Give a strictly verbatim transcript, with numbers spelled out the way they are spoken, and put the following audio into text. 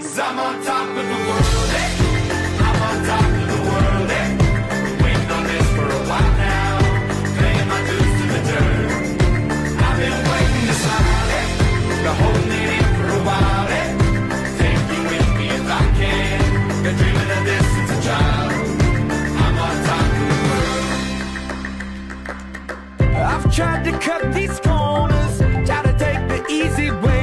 I'm on top of the world, eh? I'm on top of the world, eh? Waiting on this for a while now, paying my dues to the dirt. I've been waiting to smile, eh? Been holding it in for a while, eh? Take you with me if I can. Been dreaming of this since a child. I'm on top of the world. I've tried to cut these corners, try to take the easy way.